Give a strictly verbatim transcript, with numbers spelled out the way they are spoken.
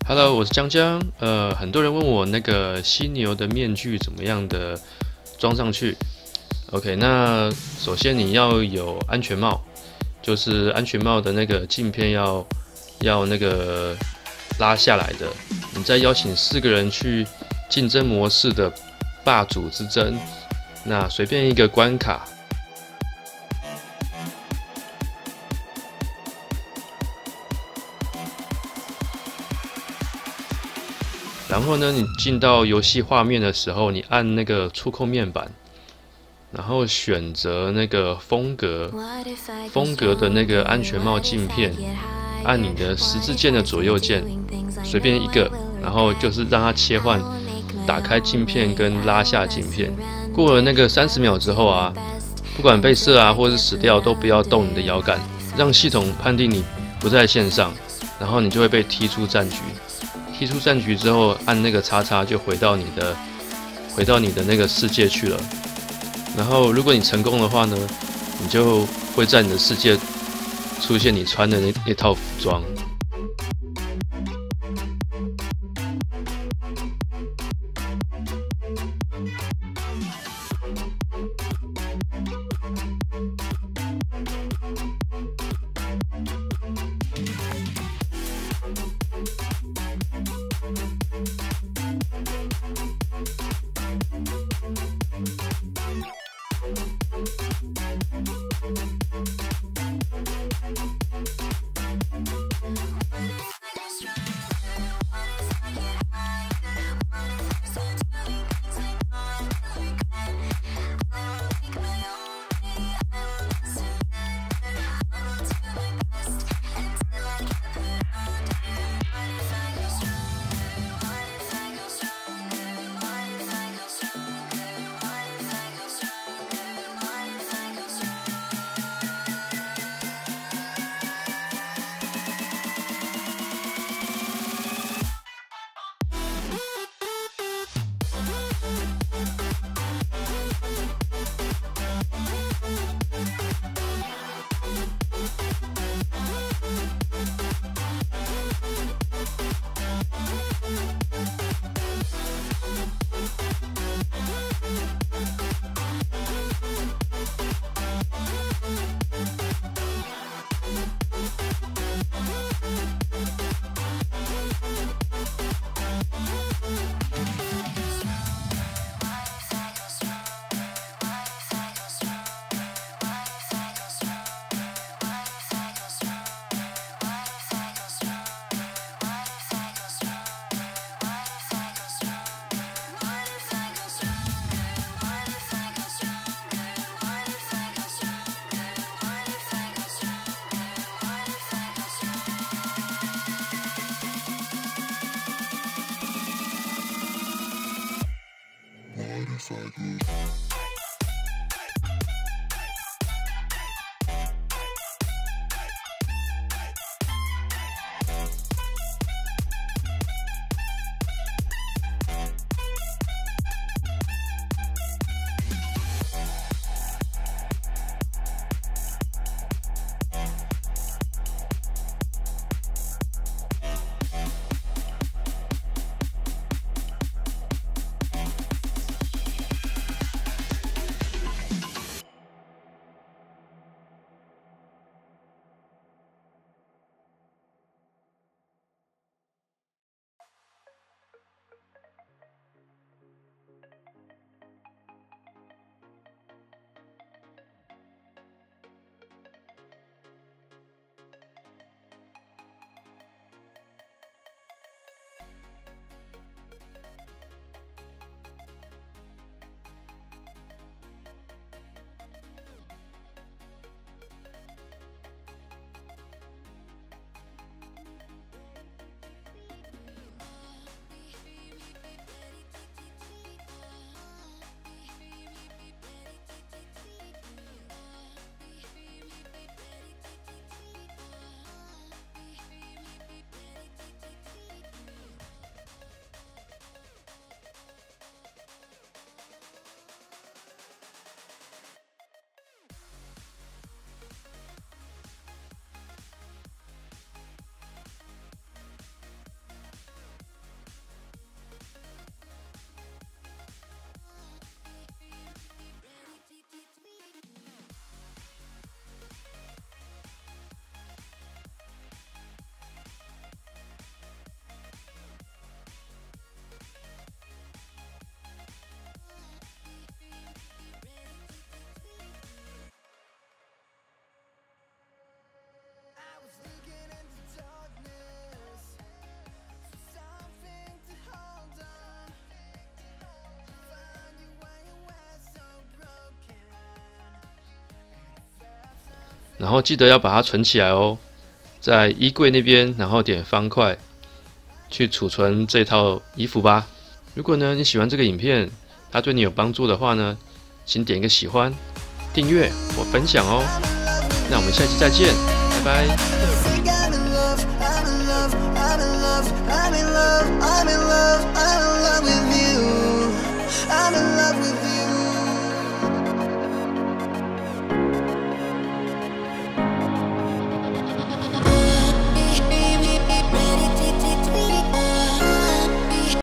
Hello，我是江江。呃，很多人问我那个犀牛的面具怎么样的装上去。OK，那首先你要有安全帽，就是安全帽的那个镜片要要那个拉下来的。你再邀请四个人去竞争模式的霸主之争，那随便一个关卡。然后呢，你进到游戏画面的时候，你按那个触控面板，然后选择那个风格，风格的那个安全帽镜片，按你的十字键的左右键，随便一个，然后就是让它切换，打开镜片跟拉下镜片。过了那个三十秒之后啊，不管被射啊或是死掉，都不要动你的摇杆，让系统判定你不在线上，然后你就会被踢出战局。踢出战局之后，按那个叉叉就回到你的回到你的那个世界去了。然后，如果你成功的话呢，你就会在你的世界出现你穿的那那套服装。 然后记得要把它存起来哦，在衣柜那边，然后点方块去储存这套衣服吧。如果呢你喜欢这个影片，它对你有帮助的话呢，请点一个喜欢、订阅或分享哦。那我们下期再见，拜拜。